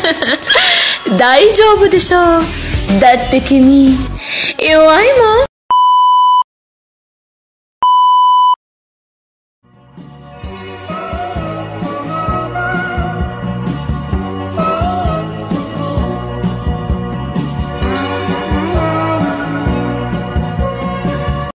大丈夫でしょう。だって君弱いもん。